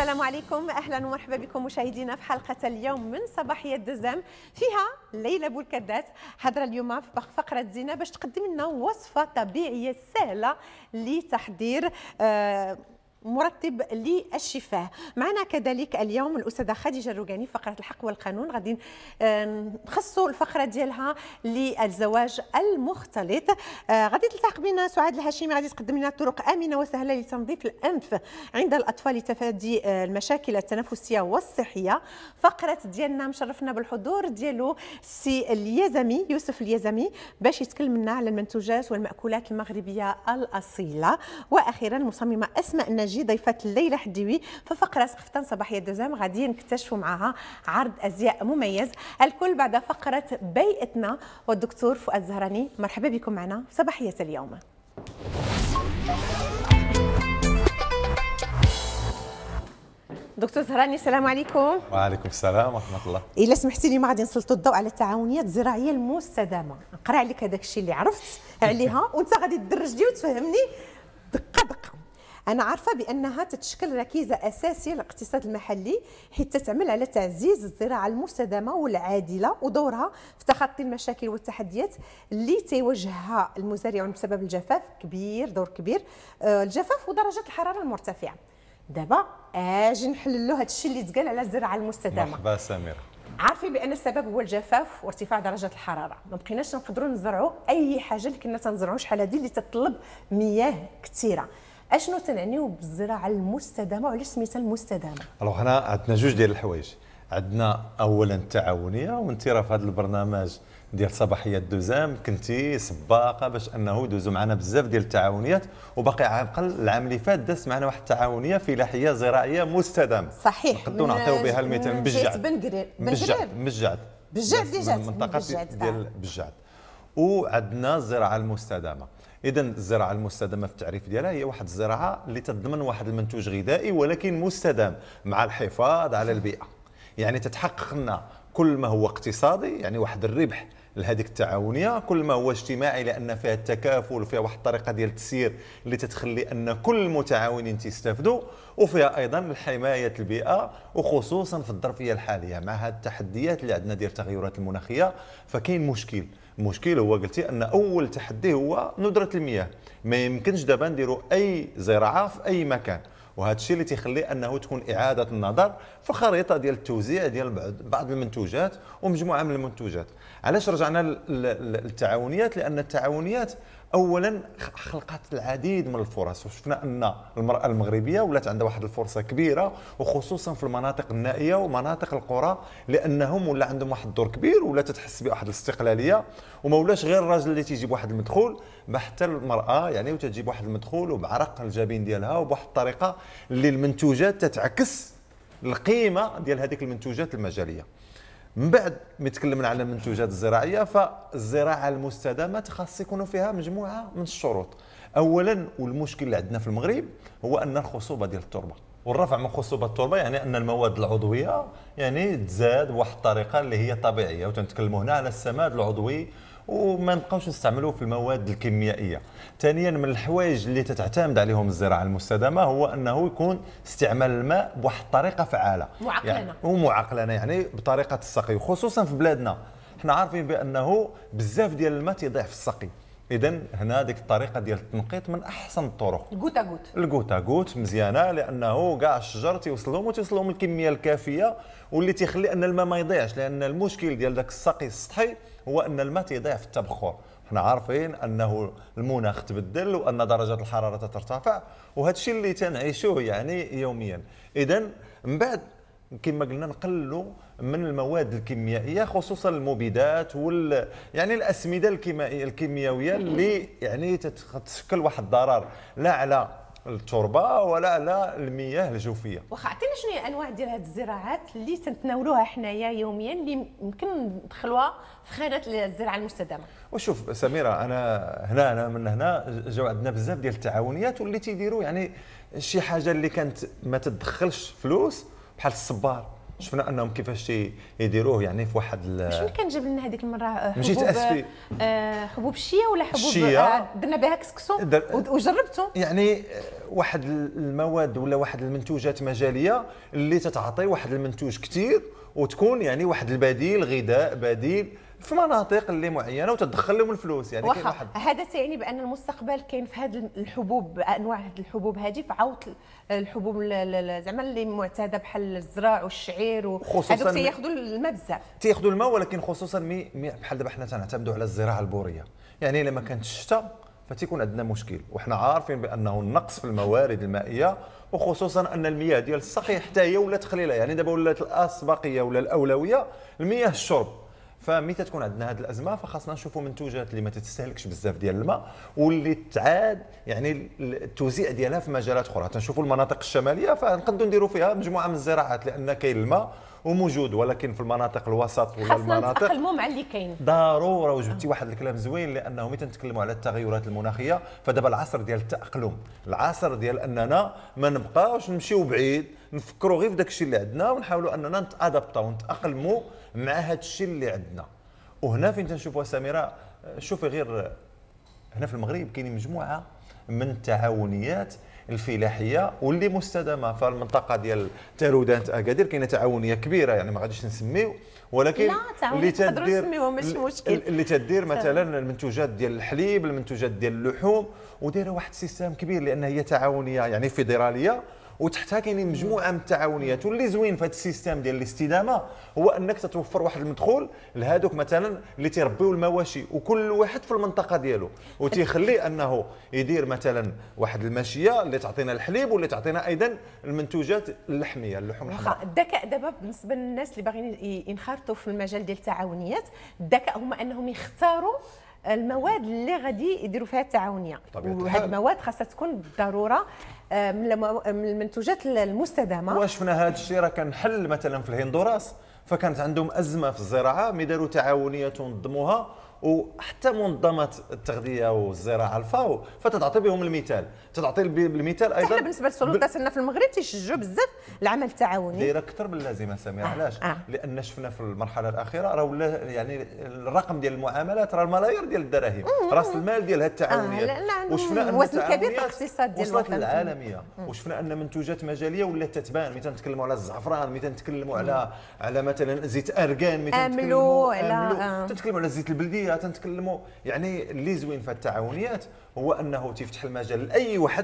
السلام عليكم، اهلا ومرحبا بكم مشاهدينا في حلقه اليوم من صباحيه دزام. فيها ليلى بولكدات حاضره اليوم في فقره زينه باش تقدم لنا وصفه طبيعيه سهله لتحضير مرطب للشفاه. معنا كذلك اليوم الاستاذه خديجه الروقاني فقره الحق والقانون، غادي نخصوا الفقره ديالها للزواج المختلط. غادي تلتحق بنا سعاد الهاشمي، غادي تقدم لنا طرق امنه وسهله لتنظيف الانف عند الاطفال لتفادي المشاكل التنفسيه والصحيه. فقره ديالنا مشرفنا بالحضور ديالو السي اليزمي يوسف اليزمي باش يتكلم لنا على المنتوجات والمأكولات المغربيه الاصيله. واخيرا مصممه اسماء الناجي ضيفة الليلة حديوي في فقرة سقفتان صباحية دزام، غادي نكتشفوا معها عرض ازياء مميز، الكل بعد فقرة بيئتنا والدكتور فؤاد زهراني. مرحبا بكم معنا في صباحية اليوم. دكتور زهراني السلام عليكم. وعليكم السلام ورحمة الله. إلا سمحتي لي ما غادي نسلطوا الضوء على التعاونيات الزراعية المستدامة، نقرا عليك هذاك الشيء اللي عرفت عليها وانت غادي تدرج لي وتفهمني دقة دقة. أنا عارفة بأنها تتشكل ركيزة أساسية للاقتصاد المحلي، حيث تعمل على تعزيز الزراعة المستدامة والعادلة ودورها في تخطي المشاكل والتحديات اللي تيواجهها المزارعون بسبب الجفاف. دور كبير الجفاف ودرجات الحرارة المرتفعة. دابا اجي نحللوا هذا الشيء اللي تقال على الزراعة المستدامة. مرحبا سميرة. عارفين بأن السبب هو الجفاف وارتفاع درجات الحرارة، ما بقيناش نقدروا نزرعوا أي حاجة اللي كنا تنزرعوا شحال هذه اللي تطلب مياه كثيرة. اشنو تنعنيو بالزراعه المستدامه وعلاش سميتها المستدامه؟ الوغ حنا عندنا جوج ديال الحوايج، عندنا اولا التعاونيه، وانت راه في هذا البرنامج ديال صباحيه دوزام كنتي سباقه باش انه يدوزوا معنا بزاف ديال التعاونيات، وباقي عاقل العام اللي فات دازت معنا واحد التعاونيه فلاحيه زراعيه مستدامه. صحيح، نقدروا نعطيو بها المثال من بجعد. بجعد منطقه ديال بجعد. وعندنا الزراعه المستدامه. إذا الزراعة المستدامة في التعريف ديالها هي واحد الزراعة اللي تضمن واحد المنتوج غذائي ولكن مستدام مع الحفاظ على البيئة، يعني تتحقق لنا كل ما هو اقتصادي، يعني واحد الربح لهذيك التعاونيه، كل ما هو اجتماعي لان فيها التكافل وفيها واحد الطريقه ديال التسيير اللي تتخلي ان كل المتعاونين تستافدوا، وفيها ايضا الحمايه البيئه وخصوصا في الظرفيه الحاليه مع هذه التحديات اللي عندنا ديال التغيرات المناخيه. فكاين مشكل، المشكل هو قلتي ان اول تحدي هو ندره المياه. ما يمكنش دابا نديروا اي زراعه في اي مكان، وهذا الشيء اللي تيخلي انه تكون اعاده النظر في الخريطه ديال التوزيع ديال بعض المنتوجات ومجموعه من المنتوجات. علاش رجعنا للتعاونيات؟ لان التعاونيات اولا خلقت العديد من الفرص، وشفنا ان المراه المغربيه ولات عندها واحد الفرصه كبيره، وخصوصا في المناطق النائيه ومناطق القرى، لانهم ولا عندهم واحد الدور كبير، ولا تتحس بواحد الاستقلاليه، وما ولاش غير الراجل اللي تيجيب واحد المدخول، ما حتى المراه يعني وتجيب واحد المدخول وبعرق الجبين ديالها وبواحد الطريقه اللي المنتوجات تتعكس القيمه ديال هذيك المنتوجات المجاليه. من بعد ما تكلمنا على المنتوجات الزراعيه، فالزراعه المستدامه خاص يكونوا فيها مجموعه من الشروط. اولا، والمشكل اللي عندنا في المغرب هو ان الخصوبه ديال التربه، والرفع من خصوبه التربه يعني ان المواد العضويه يعني تزاد بواحد الطريقه اللي هي طبيعيه، وتنتكلموا هنا على السماد العضوي وما نبقاوش نستعملوه في المواد الكيميائيه. ثانيا، من الحوايج اللي تتعتمد عليهم الزراعه المستدامه هو انه يكون استعمال الماء بواحد الطريقه فعاله معقلنه، يعني ومعقلنه، يعني بطريقه السقي، وخصوصا في بلادنا حنا عارفين بانه بزاف ديال الماء تيضيع في السقي. اذا هنا ديك الطريقه ديال التنقيط من احسن الطرق، الكوتا غوت مزيانه، لانه كاع الشجر توصل لهم الكميه الكافيه، واللي تيخلي ان الماء ما يضيعش، لان المشكل ديال داك السقي السطحي هو ان الماء تيضيع في التبخر. حنا عارفين انه المناخ تبدل وان درجات الحراره ترتفع، وهذا الشيء اللي تنعيشوه يعني يوميا. اذا من بعد كما قلنا نقللوا من المواد الكيميائيه، خصوصا المبيدات يعني الاسمده الكيميائيه اللي يعني تشكل واحد الضرر لا على التربه ولا على المياه الجوفيه. واخا عطينا شنو هي انواع ديال هذه الزراعات اللي تنتناولوها حنايا يوميا اللي يمكن ندخلوها في خانه الزراعه المستدامه؟ وشوف سميره، انا من هنا جاو عندنا بزاف ديال التعاونيات واللي تيديروا يعني شي حاجه اللي كانت ما تدخلش فلوس، بحال الصبار شفنا انهم كيفاش يديروه يعني في واحد شنو كان جاب لنا هذيك المره مشيت اسفي حبوب الشيا ولا حبوب الشيا درنا بها كسكسو وجربته يعني واحد المواد ولا واحد المنتوجات مجاليه اللي تتعطي واحد المنتوج كثير وتكون يعني واحد البديل غذاء بديل في مناطق اللي معينه وتدخل لهم الفلوس يعني كاين واحد هذا تعني بان المستقبل كاين في هذه الحبوب انواع هذه الحبوب هذه في عوض الحبوب زعما اللي معتاده بحال الزراع والشعير وهذوك تياخذوا الماء بزاف تياخذوا الماء ولكن خصوصا بحال دابا حنا تنعتمدوا على الزراعه البوريه يعني الا ما كانتش الشتاء فتيكون عندنا مشكل وحنا عارفين بانه النقص في الموارد المائيه وخصوصا ان المياه ديال السقي حتى هي ولات قليله يعني دابا ولات الاسبقيه ولا الاولويه المياه الشرب فمتى تكون عندنا هذه الازمه فخاصنا نشوفوا منتوجات اللي ما تستهلكش بزاف ديال الماء واللي تعاد يعني التوزيع ديالها في مجالات اخرى تنشوفوا المناطق الشماليه فنقدروا نديروا فيها مجموعه من الزراعات لان كاين الماء وموجود ولكن في المناطق الوسط ولا المناطق خاصنا نتاقلموا مع اللي كاين ضروره وجبتي واحد الكلام زوين لانه متى نتكلموا على التغيرات المناخيه فدابا العصر ديال التاقلم العصر ديال اننا ما نبقاوش نمشيو بعيد نفكروا غير في داك الشيء اللي عندنا ونحاولوا اننا نتادابطاو ونتاقلموا مع هذا الشيء اللي عندنا وهنا فين تنشوفوا سميره شوفي غير هنا في المغرب كاينين مجموعه من التعاونيات الفلاحيه واللي مستدامه في المنطقه ديال تارودانت اكادير كاينه تعاونيه كبيره يعني ما غاديش نسميو ولكن اللي تدير ماشي مشكل اللي تدير مثلا المنتوجات ديال الحليب المنتوجات ديال اللحوم ودايره واحد السيستم كبير لان هي تعاونيه يعني فيدراليه وتحتها كاينين مجموعه من التعاونيات واللي زوين في هذا السيستم ديال الاستدامه هو انك تتوفر واحد المدخول لهذوك مثلا اللي تيربيو المواشي وكل واحد في المنطقه ديالو وتيخليه انه يدير مثلا واحد الماشيه اللي تعطينا الحليب واللي تعطينا ايضا المنتوجات اللحميه اللحوم الحمراء. الذكاء دابا بالنسبه للناس اللي باغيين ينخرطوا في المجال ديال التعاونيات الذكاء هما انهم يختاروا المواد اللي غادي يديروا فيها التعاونيه وهذه المواد خاصها تكون بالضروره من المنتوجات المستدامه وشفنا هذا الشيء راه كان حل مثلا في الهندوراس فكانت عندهم ازمه في الزراعه مي داروا تعاونيه ونظموها وحتى منظمه التغذيه والزراعه الفاو فتعطي بهم المثال تتعطي المثال ايضا حنا بالنسبه للسلطات في المغرب تيشجعوا بزاف العمل التعاوني دايره اكثر من اللازمه سمير علاش لان شفنا في المرحله الاخيره راه ولا يعني الرقم ديال المعاملات راه الملايير ديال الدراهم راس المال ديال هذه التعاونيات وشفنا ان وزن كبير في الاقتصاد ديال الوطن العالميه وشفنا ان منتوجات مجاليه ولات تتبان ملي تنتكلموا على الزعفران ملي تنتكلموا على مثلا زيت ارغان ملي تنتكلموا على الزيت البلديه تنتكلموا يعني اللي زوين في التعاونيات هو انه تيفتح المجال لاي واحد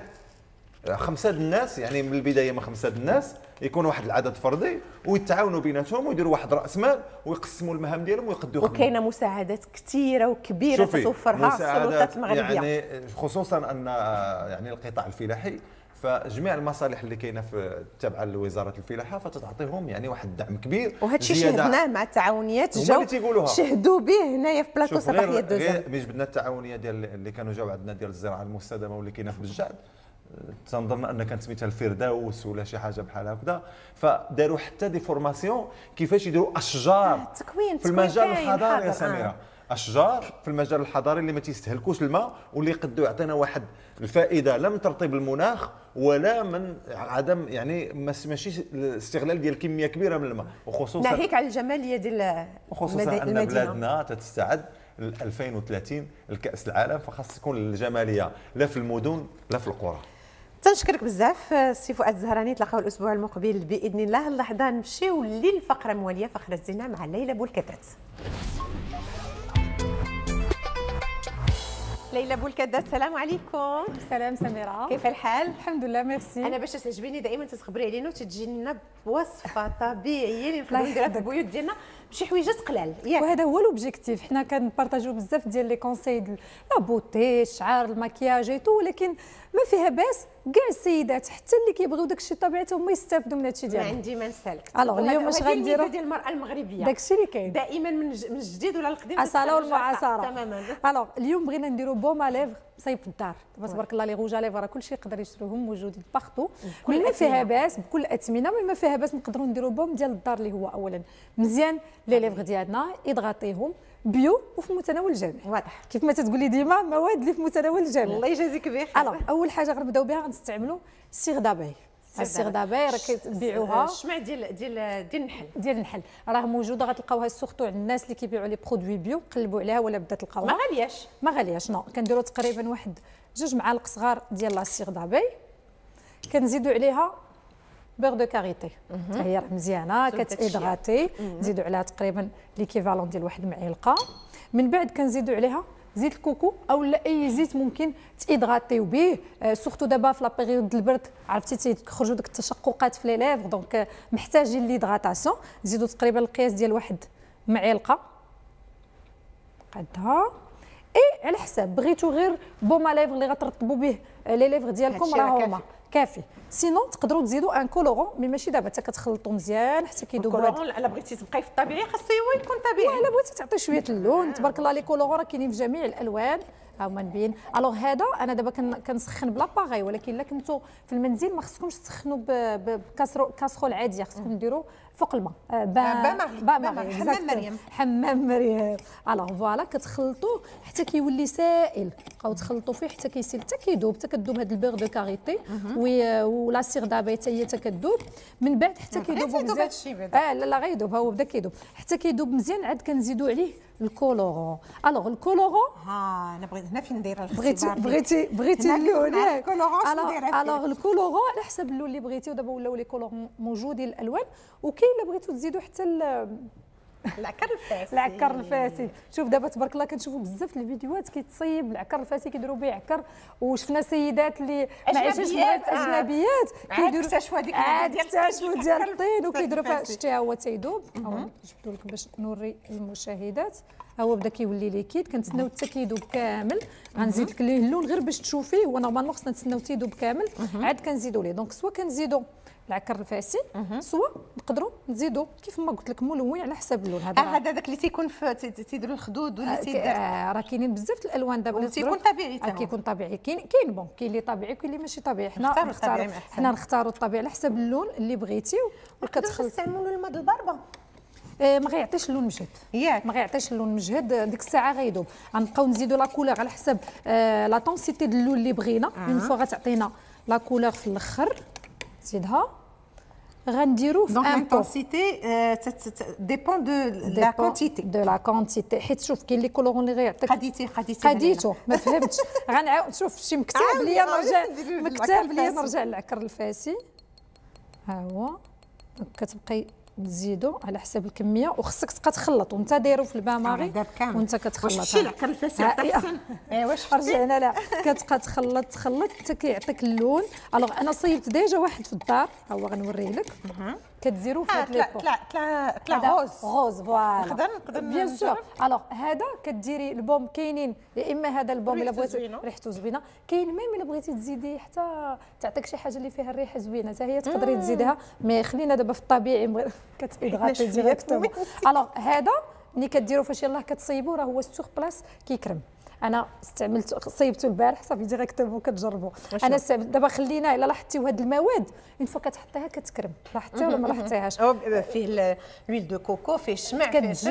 5 الناس يعني من البدايه من 5 الناس يكون واحد العدد فردي ويتعاونوا بيناتهم ويديروا واحد راس مال ويقسموا المهام ديالهم ويقدوا وكاينه مساعدات كثيره وكبيره تتوفرها السلطات المغربيه يعني خصوصا ان يعني القطاع الفلاحي فجميع المصالح اللي كاينه في تابعه لوزاره الفلاحه فتعطيهم يعني واحد الدعم كبير وهذا الشيء شاهدناه مع التعاونيات جاو شهدوا به هنايا في بلاطو صباحيه دوزه ملي جبدنا التعاونيه ديال اللي كانوا جاو عندنا ديال الزراعه المستدامه واللي كاينه في بجعد تنظن ان كانت سميتها الفردوس ولا شي حاجه بحال هكذا فداروا حتى دي فورماسيون كيفاش يديروا اشجار في المجال الحضاري يا سميره اشجار في المجال الحضاري اللي ما تيستهلكوش الماء واللي يقدروا يعطينا واحد الفائده لا من ترطيب المناخ ولا من عدم يعني ماشي الاستغلال ديال كميه كبيره من الماء وخصوصا ناهيك على الجماليه ديال وخصوصا ان بلادنا تستعد 2030 الكاس العالم فخاص تكون الجماليه لا في المدن لا في القرى. تنشكرك بزاف السي فؤاد الزهراني تلاقاو الاسبوع المقبل باذن الله. اللحظه نمشيو للفقره المواليه فقره الزينه مع ليلى بولكتات. ليلى بولكدات السلام عليكم. سلام سميرة كيف الحال؟ الحمد لله ميرسي. انا باش تعجبيني دائما تخبري علينا وتجي لنا بوصفه طبيعيه اللي نقدروا نديروها في البيوت ديالنا بشي حويجات قلال ياك وهذا هو لوبجيكتيف. حنا كنبارطاجيو بزاف ديال لي كونساي لا بوتي الشعر المكياج ايتو ولكن ما فيها باس كاع السيدات حتى اللي كيبغيو داكشي الطبيعي هما يستافدوا من هادشي ديالنا. ما عندي ما نسالك. الوغ اليوم اش غنديروا ديال المراه المغربيه داكشي اللي كاين دائما من الجديد ولا القديم اصاله والمعاصره تماما. الوغ اليوم بغينا نديروا بوما ليفغ صايب في الدار تبارك الله لي روجا ليفغ راه كلشي يقدر يشروهم موجودين باغتو مي ما فيها باس بكل الاثمنه ما فيها باس نقدروا نديروا بوم ديال الدار اللي هو اولا مزيان لي ليفغ ديالنا يضغطيهم بيو وفي متناول الجميع. واضح كيف ما تتقولي ديما مواد اللي في متناول الجميع. الله يجازيك بخير. الوغ اول حاجه غنبداو بها غنستعملوا سيغ دابي السيغ دابي راه كيبيعوها الشمع ديال النحل. ديال النحل راه موجوده، غتلقاوها سورتو عند الناس اللي كيبيعوا لي برودوي بيو، قلبوا عليها ولا بدا تلقاوها. ما غالياش ما غالياش نو. كنديروا تقريبا واحد 2 معالق صغار ديال لاصيغ دابي، كنزيدوا عليها بيغ دو كاريتي حتى هي راه مزيانه كتيدغاتي، نزيدوا عليها تقريبا ليكيفالون ديال واحد المعلقه. من بعد كنزيدوا عليها زيت الكوكو او لا اي زيت ممكن تيدغاتيو به، سورتو دابا في لا بيريود البرد عرفتي تخرجوا ديك التشققات في لي ليفر، دونك محتاجين ليدغاتاسيون. نزيدوا تقريبا القياس ديال واحد معلقه قدها، اي على حساب بغيتو غير بوما ليفر اللي غترطبوا به لي ليفر ديالكم راه هما كافي. سينو تقدروا تزيدوا ان كولورون مي ماشي دابا حتى كتخلطوا مزيان حتى كيذوب. الكولورون الا بغيتي تبقاي في الطبيعي خاصو هو يكون طبيعي، الا بغيتي تعطي شويه اللون تبارك الله. لي كولورون راه كاينين في جميع الالوان، ها هما نبين. الوغ هذا انا دابا كنسخن بلا باغي، ولكن الا كنتو في المنزل ما خصكمش تسخنوا بكاسرول عاديه، خصكم ديروا فوق الماء حمام مريم. حمام مريم. الوغ فوالا كتخلطوه حتى كيولي سائل، بقاو تخلطوا فيه حتى كيسيل حتى كيذوب، حتى كتذوب هاد البيغ دو كاريتي ولا سيغ دابا حتى هي حتى كتذوب. من بعد حتى كيذوب مزيان. لا غيذوب، ها هو بدا كيذوب حتى كيذوب مزيان. عاد كنزيدوا عليه الكولورون. الوغ الكولورون انا بغيت هنا فين ندير بغيتي اللون ياك. الكولورون الوغ الكولورون على حسب اللون اللي بغيتي، ودابا ولاو لي كولورون موجودين الالوان. وكاين الا بغيتو تزيدوا حتى العكر الفاسي. العكر الفاسي، شوف دابا تبارك الله كنشوفوا بزاف في الفيديوهات كيتصيب العكر الفاسي كيديروا به عكر، وشفنا سيدات اللي ما عايشاش اجنبيات كيديروا اكتشفوا هذيك ديال الطين وكيديروا فيها. شتي ها هو تيذوب، جبتو لك باش نوري المشاهدات. ها هو بدا كيولي ليكيد، كنتسناو حتى كيذوب كامل. غنزيد لك ليه اللون غير باش تشوفيه، هو نورمالمون خصنا نتسناو تيذوب كامل عاد كنزيدوا ليه. دونك سوا كنزيدوا العكر الفاسي سوا نقدروا نزيدوا كيف ما قلت لك ملون على حساب اللون. هذا داك اللي تيكون تيديروا الخدود ولا تيدير راه كاينين بزاف الالوان دابا اللي تيكون طبيعي. كيكون طبيعي، كاين بون كاين اللي طبيعي وكاين اللي ماشي طبيعي. حنا نختاروا الطبيعي على حساب اللون اللي بغيتيو. وكتخلط نستعملوا الماء الباربه ما غيعطيش اللون مجهد ياك، ما غيعطيش اللون مجهد. ديك الساعه غيذوب. غنبقاو نزيدوا لا كولور على حساب لا طونسيتي ديال اللون اللي بغينا. اون فوا غتعطينا لا كولور في الاخر زيدها غنديرو في ان بو. l'intensité dépend de la quantité حيت شوف كاين لي كولورون اللي غيعطيك خديتو ما فهمتش. غنعاود شوف شي مكتاب ليا نرجع للعكر الفاسي. ها هو كتبقاي تزيدوا على حساب الكميه، وخصك تبقى تخلط وانت دايرو في البان ماغي وانت كتخلط. واش العكر الفاسي احسن؟ واش رجعنا لا كتبقى تخلط حتى كيعطيك اللون. الوغ انا صيبت ديجا واحد في الدار، ها هو غنوريه لك. كديروا في هاد لي طلع غوز فوالا. نقدر بيان سور. الوغ هذا كديري البوم، كاينين يا اما هذا البوم الا بغيتي ريحته زوينه، كاين ميم الا بغيتي تزيدي حتى تعطيك شي حاجه اللي فيها الريحه زوينه حتى هي تقدري تزيديها. مي خلينا دابا في الطبيعي كتيدغاتي ديريكتومون. الوغ هذا ملي كديروا فاش يلاه كتصيبوا راه هو سوغ بلاص كيكرم. انا استعملت صيبته البارح صافي ديريكتومون كتجربوا. انا دابا خليناه الا لاحظتيو هاد المواد اون فوا كتحطيها كتكرم. لاحظتي ولا ما لاحظتيهاش؟ فيه لويل دو كوكو، فيه الشمع،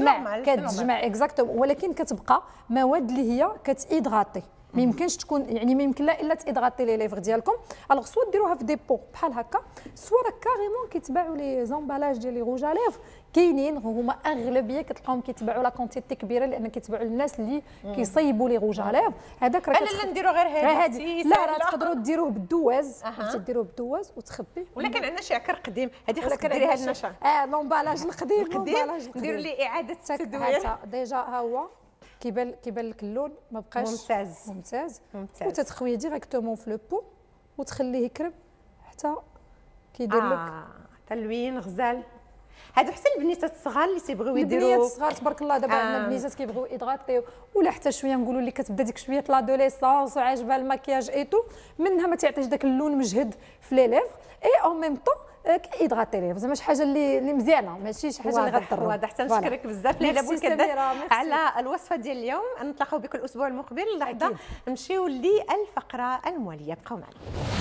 كتجمع اكزاكتومون، ولكن كتبقى مواد اللي هي كتيدغاتي. ما يمكنش تكون يعني ما يمكن لا الا تيدغاتي لي ليفر ديالكم. الوغ سوا ديروها في دي بو بحال هكا، سوا راه كاريمون كيتباعوا لي زومبالاج ديال لي روج ا ليفر كاينين. هما اغلبيه كتلقاهم كيتباعوا لا كونتيتي كبيره لان كيتباعوا للناس اللي كيصيبوا لي روج ا ليفر. هذاك راه لا نديروا غير هذه لا راه تقدروا ديروه بالدواز، ديروه بالدواز وتخبيه. ولكن عندنا شي عكر قديم هذه خاصك ديريها لنا شحال. لومبالاج القديم نديروا ليه اعاده تدوير. ديجا ها هو كيبان لك اللون ما بقاش ممتاز. وتتخويه ديريكتومون في لو بو وتخليه يكرم حتى كيدير لك تلوين غزال. هادو حتى البنيتات الصغار اللي تيبغيو يديروا. البنيات الصغار تبارك الله دابا عندنا البنيتات كيبغيو يدغاتيو، ولا حتى شويه نقولوا اللي كتبدا ديك شويه لادوليسونس وعاجبها المكياج ايتو، منها ما تعطيش داك اللون مجهد في لي ليفر اي اون ميم طون كيدغاتي ليه. زعما شي حاجه اللي مزيانه ماشي شي حاجه اللي غضر. واضح. حتى نشكرك بزاف ليلى بولكدات على الوصفه ديال اليوم. نتلاقاو بكم الاسبوع المقبل. لحظه نمشيو للفقره المواليه، بقاو معنا.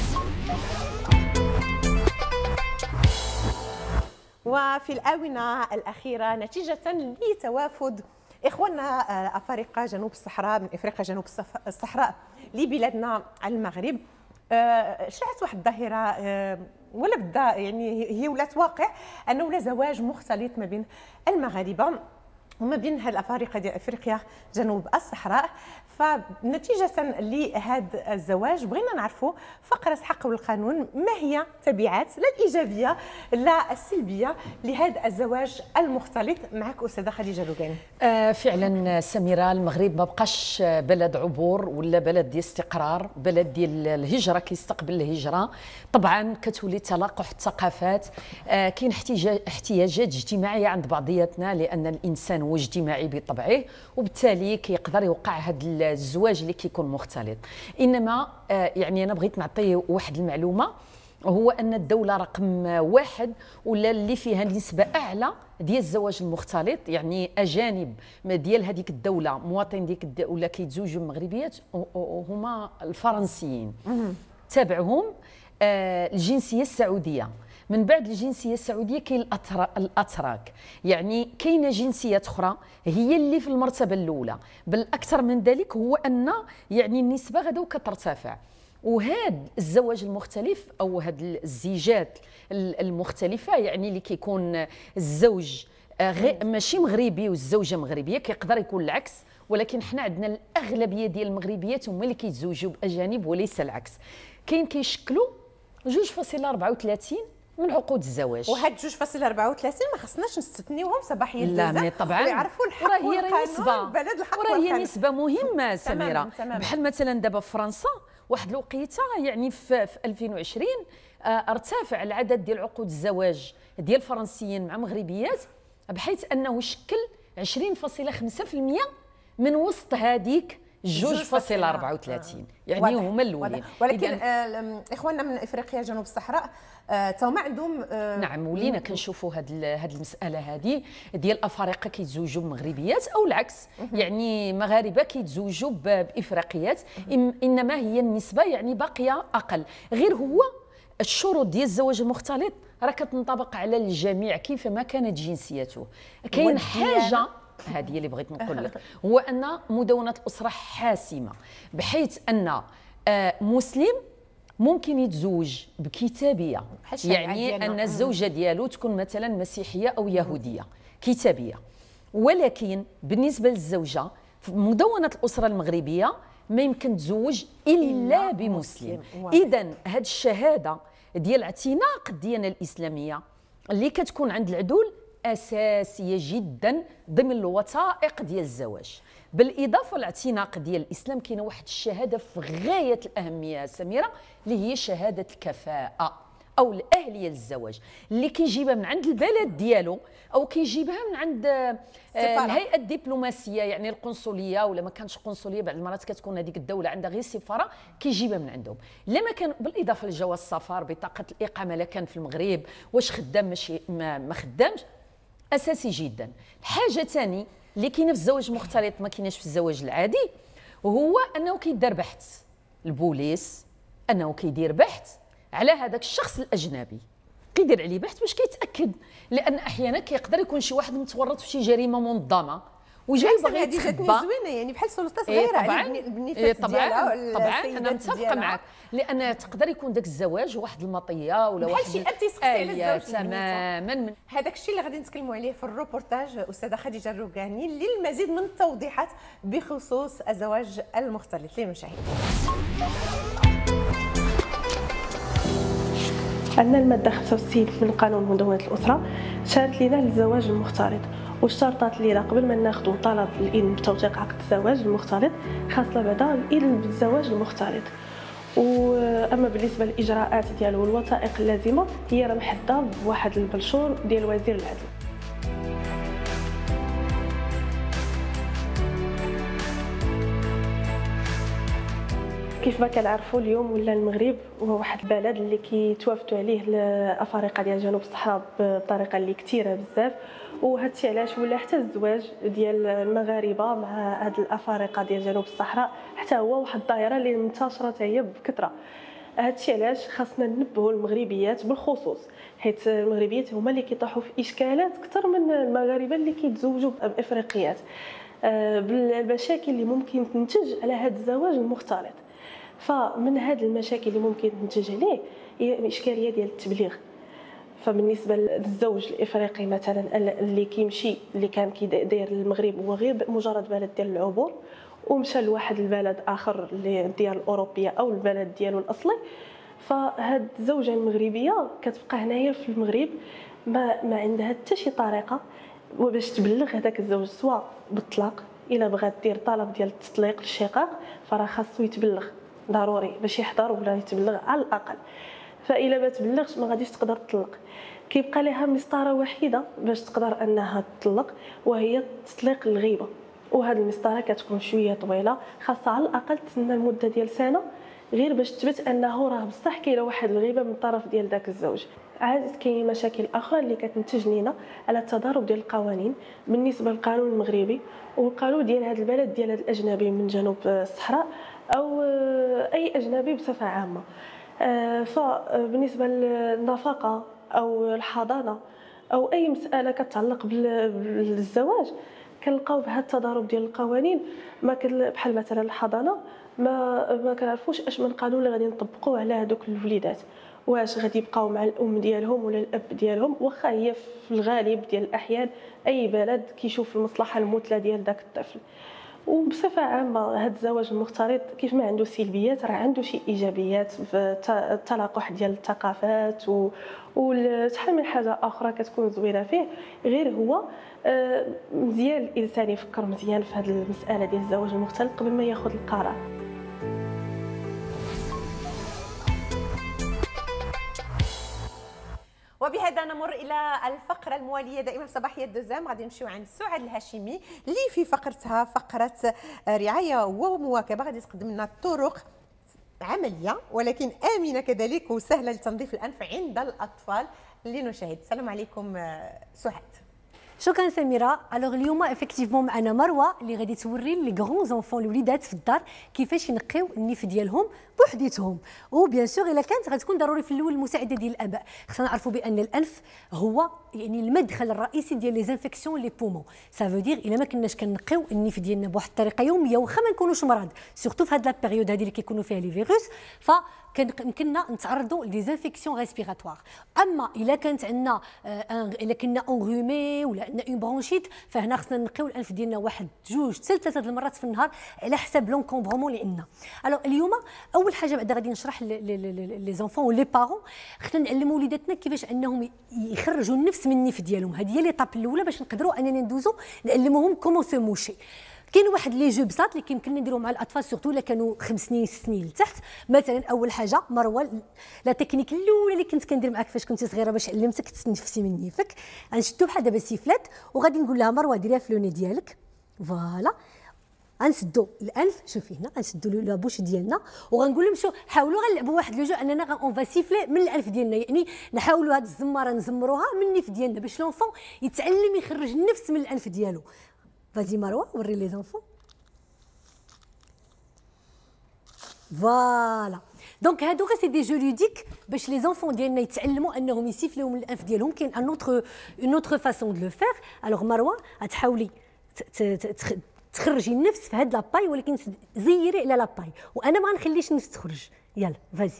وفي الآونة الأخيرة نتيجة لتوافد إخواننا أفارقة جنوب الصحراء من إفريقيا جنوب الصحراء لبلادنا المغرب، شاعت واحد الظاهرة ولا بدا يعني هي ولات واقع انه ولا زواج مختلط ما بين المغاربه وما بين هذه الافارقه ديال افريقيا جنوب الصحراء. فنتيجه لهذا الزواج بغينا نعرفوا فقره حق والقانون ما هي التبعات لا الايجابيه لا السلبيه لهذا الزواج المختلط. معك استاذه خديجه الروقاني. فعلا سميره، المغرب ما بقاش بلد عبور ولا بلد ديال استقرار، بلد ديال الهجره كيستقبل الهجره. طبعا كتولي تلاقح الثقافات، كاين احتياجات اجتماعيه عند بعضياتنا لان الانسان هو اجتماعي بطبعه، وبالتالي كيقدر يوقع هذا الزواج اللي كيكون مختلط. انما يعني انا بغيت نعطي واحد المعلومه، هو ان الدوله رقم واحد ولا اللي فيها نسبه اعلى ديال الزواج المختلط، يعني اجانب ديال هذيك الدوله مواطن ديك الدوله كيتزوجوا مغربيات هما الفرنسيين. تابعهم الجنسيه السعوديه، من بعد الجنسيه السعوديه كاين الاتراك، يعني كاينه جنسيات اخرى هي اللي في المرتبه الاولى. بل اكثر من ذلك هو ان يعني النسبه غدا كترتفع. وهذا الزواج المختلف او هاد الزيجات المختلفه، يعني اللي كيكون الزوج ماشي مغربي والزوجه مغربيه، كيقدر يكون العكس، ولكن حنا عندنا الاغلبيه ديال المغربيات هما اللي كيتزوجوا باجانب وليس العكس. كاين كيشكلوا 2.34 من عقود الزواج، وهاد 2.34 ما خصناش نستثنيوهم صباحيه لا مي طبعا ويعرفوا الحق والقانون، بلد الحق والقانون، هي نسبه مهمه سميره. بحال مثلا دابا في فرنسا واحد الوقيته يعني في 2020 ارتفع العدد ديال عقود الزواج ديال الفرنسيين مع مغربيات، بحيث انه شكل 20.5% من وسط هذيك 2.34. يعني هما الاولين. ولكن اخواننا من افريقيا جنوب الصحراء تاهما عندهم نعم، ولينا كنشوفوا هذه المساله هذه ديال الافارقه كيتزوجوا بمغربيات او العكس، يعني مغاربه كيتزوجوا بافريقيات، انما هي النسبه يعني باقيه اقل. غير هو الشروط ديال الزواج المختلط راه كتنطبق على الجميع كيفما كانت جنسيته. كاين حاجه هذه اللي بغيت نقول لك، هو ان مدونه الاسره حاسمه، بحيث ان مسلم ممكن يتزوج بكتابيه، يعني ان الزوجه ديالو تكون مثلا مسيحيه او يهوديه كتابيه. ولكن بالنسبه للزوجه في مدونه الاسره المغربيه ما يمكن تزوج الا بمسلم. اذا هذه الشهاده ديال اعتناق الديانه الاسلاميه اللي كتكون عند العدول اساسيه جدا ضمن الوثائق ديال الزواج. بالاضافه للاعتناق ديال الاسلام كاينه واحد الشهاده في غايه الاهميه سميره، اللي هي شهاده الكفاءه او الاهليه للزواج، اللي كيجيبها من عند البلد ديالو او كيجيبها من عند الهيئه الدبلوماسيه، يعني القنصليه، ولا ما كانش قنصليه بعض المرات كتكون هذيك الدوله عندها غير سفاره كيجيبها من عندهم. لما كان بالاضافه لجواز السفر، بطاقه الاقامه لا كان في المغرب، واش خدام ماشي ما خدامش، اساسي جدا. الحاجه ثاني اللي كاينه في الزواج المختلط ما كايناش في الزواج العادي، وهو انه كيدار بحث البوليس، انه كيدير بحث على هذاك الشخص الاجنبي، كيدير عليه بحث باش كيتاكد، لان احيانا كيقدر يكون شي واحد متورط في شي جريمه منظمه وجاي باغي يتخبى. زوينه يعني بحال سلطه صغيره على النفاس ديالها. طبعا انا متفقه معك، لان تقدر يكون داك الزواج واحد المطيه ولا واحد شي آلية تماما. هذاك الشيء اللي غادي نتكلموا عليه في الروبورتاج استاذه خديجه الروقاني للمزيد من التوضيحات بخصوص الزواج المختلط للمشاهدين. عندنا الماده 65 من قانون مدونه الاسره شارت لنا الزواج المختلط، واشترطت لينا قبل ما ناخذوا طلب الاذن بتوثيق عقد الزواج المختلط خاصنا بعدا الاذن بالزواج المختلط. واما بالنسبه للاجراءات ديالو والوثائق اللازمه هي راه محدده بواحد البلشور ديال وزير العدل. كيف ما كنعرفوا اليوم ولا المغرب هو واحد البلد اللي كيتوافدوا عليه الافارقه ديال جنوب الصحراء بطريقه اللي كثيره بزاف، وهذا الشيء علاش ولا حتى الزواج ديال المغاربه مع هاد الافارقه ديال جنوب الصحراء حتى هو واحد الظاهره اللي منتشره هي بكثره. هذا الشيء علاش خاصنا ننبهوا المغربيات بالخصوص، حيت المغربيات هما اللي كيطيحوا في اشكالات اكثر من المغاربه اللي كيتزوجوا بافريقيات بالمشاكل اللي ممكن تنتج على هذا الزواج المختلط. فمن هذه المشاكل اللي ممكن تنتج عليه هي اشكاليه ديال التبليغ. فبالنسبه للزوج الافريقي مثلا اللي كيمشي اللي كان كيداير المغرب هو غير مجرد بلد ديال العبور ومشى لواحد البلد اخر اللي ديال الاوروبيه او البلد ديالو الاصلي، فهاد الزوجه المغربيه كتبقى هنايا في المغرب ما عندها حتى شي طريقه باش تبلغ هذاك الزوج سواء بالطلاق. الا بغات دير طلب ديال التطليق للشقاق فراه خاصو يتبلغ ضروري باش يحضر ولا يتبلغ على الاقل. فالا ما تبلغش ما غاديش تقدر تطلق. كيبقى لها مسطره وحيده باش تقدر انها تطلق وهي تطليق الغيبه، وهذه المسطره كتكون شويه طويله، خاصها على الاقل تسنى المده ديال سنه غير باش تثبت انه راه بصح كاينه واحد الغيبه من طرف ديال داك الزوج. عاد كاين مشاكل اخرى اللي كتنتج لينا على التضارب ديال القوانين بالنسبه للقانون المغربي والقانون ديال هذا البلد ديال الاجنبي من جنوب الصحراء او اي اجنبي بصفه عامه. فبالنسبه للنفقه او الحضانه او اي مساله كتعلق بالزواج كنلقاو بهذا التضارب ديال القوانين. بحال مثلا الحضانه ما كنعرفوش اش من قانون اللي غادي نطبقوه على هذوك الوليدات، واش غادي يبقاو مع الام ديالهم ولا الاب ديالهم، واخا هي في الغالب ديال الاحيان اي بلد كيشوف المصلحه المثلى ديال داك الطفل. وبصفه عامه هذا الزواج المختلط كيف ما عنده سلبيات راه عنده شي ايجابيات في التلاقح ديال الثقافات وشحال من حاجه اخرى كتكون زوينه فيه. غير هو مزيان الانسان يفكر مزيان في هذه المساله ديال الزواج المختلط قبل ما ياخذ القرار. وبهذا نمر الى الفقره المواليه دائما في صباحيه دوزام. غادي نمشيو عند سعاد الهاشمي اللي في فقرتها فقره رعايه ومواكبه غادي تقدم لنا طرق عمليه ولكن امنه كذلك وسهله لتنظيف الانف عند الاطفال. لنشاهد. السلام عليكم سعاد. شكرا سميره. الوغ اليوم افكتيفمون معنا مروه اللي غادي توري لي غرون زونفون الوليدات في الدار كيفاش ينقيو النيف ديالهم بوحديتهم. وبيان سور الا كانت غتكون ضروري في الاول المساعده ديال الاباء. خصنا نعرفوا بان الانف هو يعني المدخل الرئيسي ديال لي زانفيكسيون لي بومون. سا فو دير الا ما كناش كنقيو النيف ديالنا بواحد الطريقه يوميه واخا ما نكونوش مرض سورتو في هاد لا بيريود هذه اللي كيكونوا فيها لي فيروس يمكننا نتعرضوا لديزانفيكسيون ريسبيراتوار. اما الا كانت عندنا الا كنا اونغومي ولا عندنا اون برونشيت فهنا خصنا نقيو الانف ديالنا واحد جوج حتى ثلاثه المرات في النهار على حسب لونكومبرومون اللي عندنا. الوغ اليوم اول حاجه بعدا غادي نشرح لي زونفون ولي بارون خصنا نعلموا وليداتنا كيفاش انهم يخرجوا النفس من النيف ديالهم. هذه هي ليطاب الاولى باش نقدروا اننا ندوزوا نعلموهم كومون سو موشي. كاين واحد لي جو بساط اللي كيمكن نديرو مع الاطفال سورتو الا كانوا 5 سنين 6 سنين لتحت. مثلا اول حاجه مروه لا تكنيك الاولى اللي كنت كندير معاك فاش كنتي صغيره باش علمتك تنفسي من نيفك غنشدو بحال دابا سيفلات وغادي نقول لها مروه ديريها في لوني ديالك فوالا. غنسدو الانف شوفي هنا غنسدو لا بوش ديالنا وغنقول لهم شو حاولوا غنلعبوا واحد لو جو اننا اون فا سيفلي من الانف ديالنا يعني نحاولوا هاد الزماره نزمروها من النيف ديالنا باش لونفون يتعلم يخرج النفس من الانف ديالو. فازي مروه وري لي زونفون. فوالا دونك هادو غير سي دي جو لوديك باش لي زونفون ديالنا يتعلموا انهم يسيفليو من الانف ديالهم. كاين ان اوتر فاسون دو لو فير. الوغ مروه غتحاولي تخرجي النفس في هاد لاباي ولكن زيري على لاباي وانا ما غنخليش النفس تخرج. يلا فازي.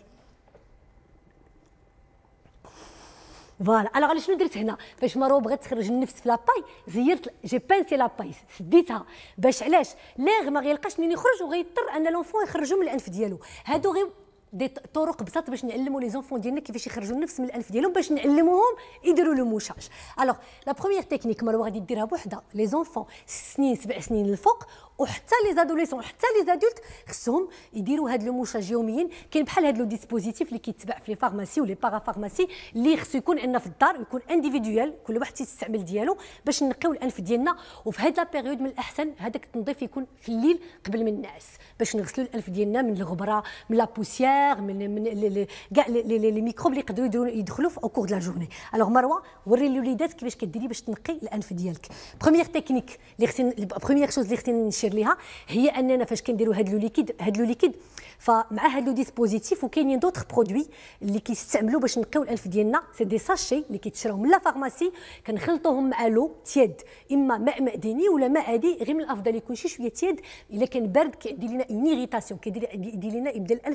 فوالا. الوغ شنو درت هنا فاش مروه بغات تخرج النفس في لاباي زيرت جي بانسي لاباي سديتها باش علاش لاغ ما غيلقاش منين يخرج وغيضطر ان لونفون يخرجوا من الانف ديالو. هادو غير دي طرق بساط باش نعلموا لي زونفون ديالنا كيفاش يخرجوا النفس من الانف ديالهم باش نعلموهم يديروا لو موشاج. الوغ لا بروميير تكنيك مروه غادي ديرها بوحدها لي زونفون 6 سنين 7 سنين للفوق وحتى لي زادوليسون حتى لي زادولت خصهم يديروا هاد لو موشاج يوميا. كاين بحال هاد لو ديسبوزيتيف اللي كيتباع في لي فارماسي ولي بارا فارماسي اللي خصو يكون عندنا في الدار يكون انديفيدويال كل واحد تيستعمل ديالو باش نقيو الانف ديالنا. وفي هاد لا بيريود من الاحسن هذاك التنظيف يكون في الليل قبل ما ننعس باش نغسلوا الانف ديالنا من الغبره من لا بوسيير من كاع لي ميكروب اللي يقدروا يدخلوا في اوكور دو لا جورني. الوغ مروه وري الوليدات كيفاش كديري باش تنقي الانف ديالك. بروميير تكنيك اللي خصني بروميير شوز اللي خصني نشير ليها هي اننا فاش كنديروا هاد لو ليكيد فمع هاد لو ديسبوزيتيف وكاينين دوطخ برودوي اللي كيستعملوا باش نقيو الانف ديالنا سي دي ساشي اللي كيتشراو من لا فارماسي كنخلطوهم مع لو تياد اما ماء معدني ولا ماء عادي غير من الافضل يكون شي شويه تياد. الا كان بارد كيدير لنا اون ايريتاسيون كيدير لنا يبدا الانف ديالنا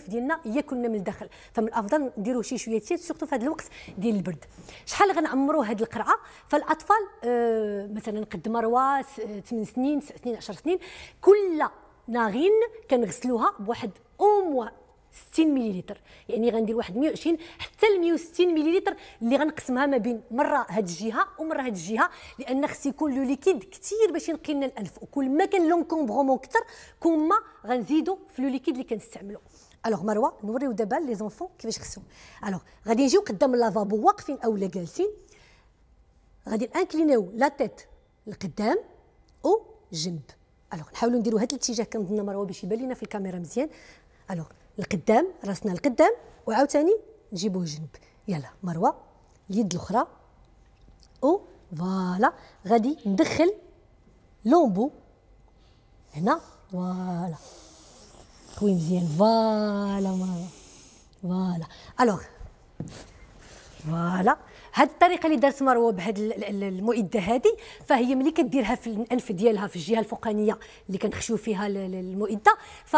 ياكلنا من الداخل، فمن الافضل نديروا شي شويه تيت سورتو في هذا الوقت ديال البرد. شحال غنعمروا هذه القرعه؟ فالاطفال مثلا قد مروه 8 سنين 9 سنين 10 سنين، كل ناغين كنغسلوها بواحد او 60 مليلتر، يعني غندير واحد 120 حتى ل 160 مليلتر اللي غنقسمها ما بين مره هاد الجهه ومره هاد الجهه، لان خص يكون لو ليكيد كثير باش ينقي لنا الانف، وكل ما كان لونكومبرومون كثر كل ما غنزيدوا في لو ليكيد اللي كنستعملوا. الوغ مروه نوريو دابا لي زونفون كيفاش يغسلوا. الوغ غادي نجيو قدام اللافابو واقفين اولا جالسين، غادي انكلينيو لا تيت القدام او جنب. الوغ نحاولوا نديروا هذا الاتجاه كنظن مروه باش يبان لنا في الكاميرا مزيان. الوغ القدام راسنا القدام وعاوتاني نجيبوه جنب. يلا مروه اليد الاخرى او فوالا، غادي ندخل لومبو هنا فوالا خوي مزيان فوالا مروه فوالا. الوغ فوالا هاد الطريقه اللي دارت مروه بهاد المعده هذه، فهي ملي كديرها في الانف ديالها في الجهه الفوقانيه اللي كنخشيو فيها المعده،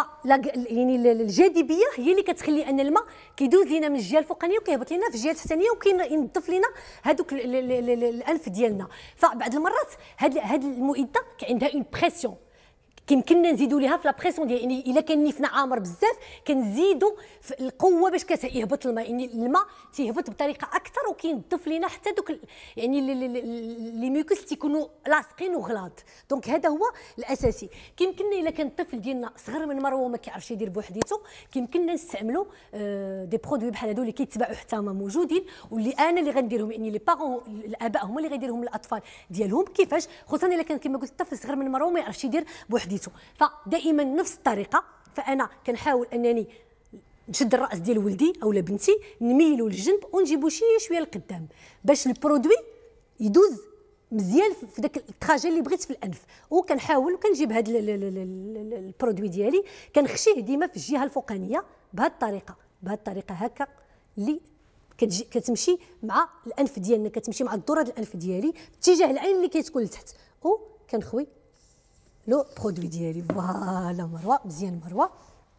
يعني الجاذبيه هي اللي كتخلي ان الماء كيدوز لينا من الجهه الفوقانيه وكيهبط لينا في الجهه التحتانيه وكينظف لينا هذوك الانف ديالنا. فبعض المرات هاد المعده عندها اون بريسيون كيمكننا نزيدوا ليها في لا بريسيون ديال، يعني الا كان نيفنا عامر بزاف كنزيدوا في القوه باش كيهبط الماء، يعني الماء تيهبط بطريقه اكثر وكينظف لينا حتى دوك يعني لي ميوكوس تيكونوا لاصقين وغلاض. دونك هذا هو الاساسي. كيمكننا الا كان الطفل ديالنا صغر من مروه وما كيعرفش يدير بوحديته، كيمكننا نستعملوا دي برودوي بحال هادو اللي كيتباعوا حتى هما موجودين، واللي انا اللي غنديرهم يعني لي بارون الاباء هما اللي غيديرهم للاطفال ديالهم. كيفاش؟ خصوصا الا كان كما قلت الطفل صغر من مروه وما يعرفش يدير بوحديته، فدائما نفس الطريقه. فانا كنحاول انني نشد الراس ديال ولدي او بنتي نميلو للجنب ونجيبو شويه لقدام باش البرودوي يدوز مزيان في داك التراجي اللي بغيت في الانف. وكنحاول وكنجيب هذا البرودوي ديالي كنخشيه ديما في الجهه الفوقانيه بهذه الطريقه هكا اللي كتمشي مع الانف ديالنا، كتمشي مع الدوره ديال الانف ديالي اتجاه العين اللي كتكون لتحت، وكنخوي لو برودوي ديالي فوالا مروه مزيان مروه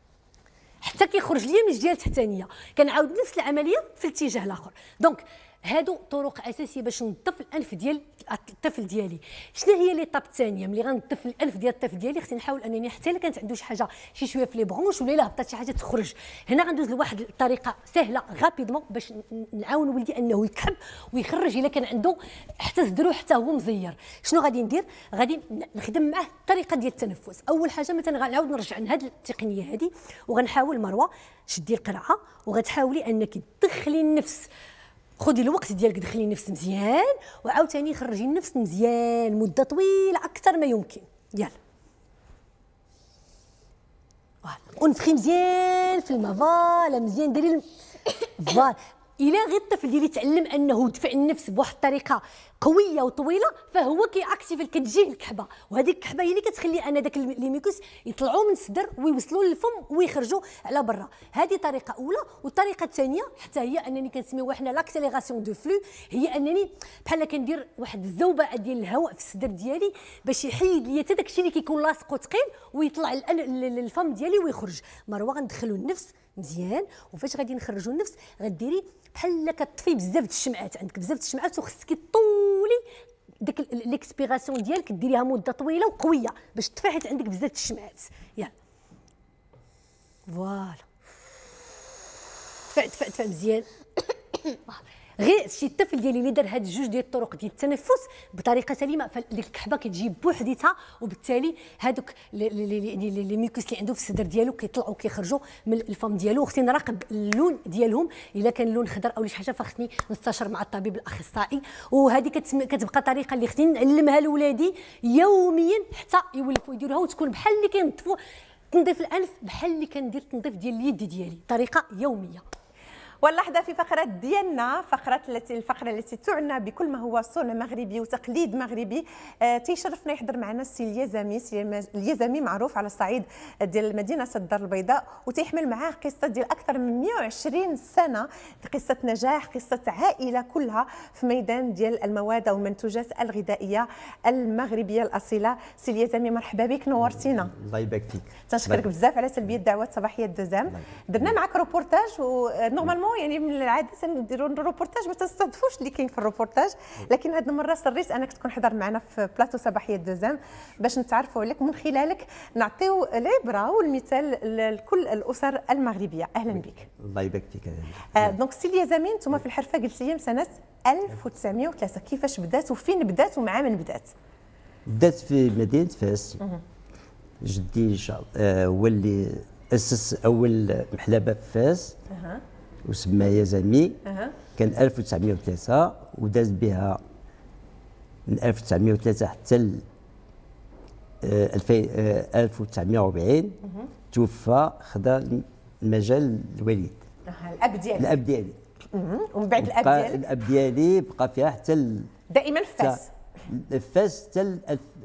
حتى كيخرج ليا من الجهه التحتانيه. كنعاود نفس العمليه في الاتجاه الاخر. دونك هادو طرق اساسيه باش نظف الانف ديال الطفل ديالي. شنو هي ليطاب الثانيه؟ ملي غنظف الانف ديال الطفل ديالي خصني نحاول انني حتى الا كانت عنده شي حاجه شي شويه في لي برونش ولا الا هبطات شي حاجه تخرج، هنا غندوز لواحد الطريقه سهله غابيدمون باش نعاون ولدي انه يكحب ويخرج الا كان عنده حتى صدرو حتى هو مزير. شنو غادي ندير؟ غادي نخدم معاه الطريقه ديال التنفس. اول حاجه مثلا غنعاود نرجع لهاد التقنيه هذه وغنحاول مروه شدي القرعه وغتحاولي انك تدخلي النفس، خذي الوقت ديالك دخلي النفس مزيان وعاوتاني خرجي النفس مزيان مده طويله اكثر ما يمكن. يلا فوالا ونفخي مزيان في الماء فوالا مزيان ديري فوالا. الا غير الطفل ديالي تعلم انه يدفع النفس بواحد الطريقه قويه وطويله فهو كيعكسيف كتجيه الكحبه، وهذيك الكحبه هي اللي كتخلي ان داك لي ميكوس يطلعوا من الصدر ويوصلوا للفم ويخرجوا على برا. هذه طريقه اولى. والطريقه الثانيه حتى هي انني كنسميوها حنا لاكسيليراسيون دو فلو، هي انني بحال كندير واحد الزوبعه ديال الهواء في الصدر ديالي باش يحيد لي حتى داكشي اللي كيكون لاصق وثقيل ويطلع للفم ديالي ويخرج. مروه غندخلوا النفس مزيان، وفاش غادي نخرجوا النفس غديري بحال كتطفي بزاف د الشمعات، عندك بزاف د الشمعات وخصك طولي ديك ليكسبيراسيون ديالك ديريها مده طويله وقويه باش تطفي حيت عندك بزاف د الشمعات. يلا فوالا دفع مزيان. غير شي الطفل ديالي اللي دار هاد جوج ديال الطرق ديال التنفس بطريقه سليمه فديك الكحبه كتجي بوحديتها، وبالتالي هادوك لي ميكوس اللي عنده في الصدر ديالو كيطلعوا كيخرجوا من الفم ديالو. خصني نراقب اللون ديالهم، الا كان اللون خضر او شي حاجه فخصني نستشر مع الطبيب الاخصائي. وهذه كتبقى طريقه اللي خصني نعلمها لولادي يوميا حتى يولفوا يديروها وتكون بحال اللي كينظفوا تنظيف الانف بحال اللي كندير التنظيف ديال اليد ديالي، طريقه يوميه. واللحظة في فقرة ديالنا الفقرة التي تعنى بكل ما هو صنع مغربي وتقليد مغربي. تيشرفنا يحضر معنا السي اليزامي. اليزامي معروف على الصعيد ديال مدينة الدار البيضاء وتيحمل معاه قصة ديال أكثر من 120 سنة، قصة نجاح، قصة عائلة كلها في ميدان ديال المواد أو المنتوجات الغذائية المغربية الأصيلة. سي اليزامي مرحبا بك، نورتينا. الله يبارك فيك. تنشكرك بزاف على تلبية دعوة صباحية دوزام. درنا معك روبورتاج ونورمالمون يعني من العاده نديروا الروبورتاج ما تستضفوش اللي كاين في الروبورتاج، لكن هذه المره صريت انك تكون حضر معنا في بلاطو صباحيه دوزام باش نتعرفوا عليك من خلالك نعطيو العبره والمثال لكل الاسر المغربيه. اهلا بك. الله يبارك فيك. دونك سي اليزامي انتم في الحرفه قلت لي سنه 1903، كيفاش بدات وفين بدات ومع من بدات؟ بدات في مدينه فاس. جدي هو اللي اسس اول محلبه في فاس وسماها يزامي. كان 1903 وداز بها من 1903 حتى 1940. توفى خدا المجال الوالد. الاب ديالي. الاب ديالي. ومن بعد الاب ديالي. الاب ديالي بقى فيها حتى دائما في فاس. فاس حتى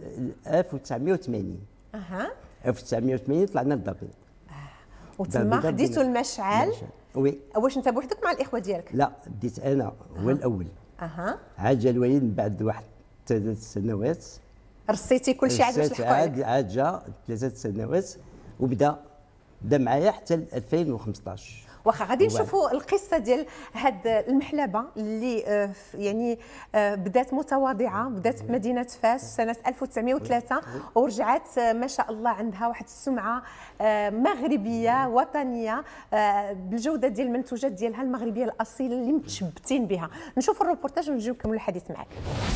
1980. 1980 طلعنا للدار البيضاء. وتما خديتوا المشعل. وي. واش انت بوحدك مع الاخوه ديالك؟ لا، بديت انا هو الاول. عاد جا الوالد من بعد واحد 3 سنوات. رصيتي كل شيء عاد باش لحقوا. عاد جا 3 سنوات وبدا معايا حتى 2015. واخا غادي نشوفوا القصه ديال هاد المحلبه اللي يعني بدات متواضعه، بدات في مدينه فاس سنه 1903 ورجعت ما شاء الله عندها واحد السمعه مغربيه وطنيه بالجوده ديال المنتوجات ديالها المغربيه الاصيله اللي متشبتين بها. نشوفوا الروبورتاج ونجيو نكملوا الحديث معك.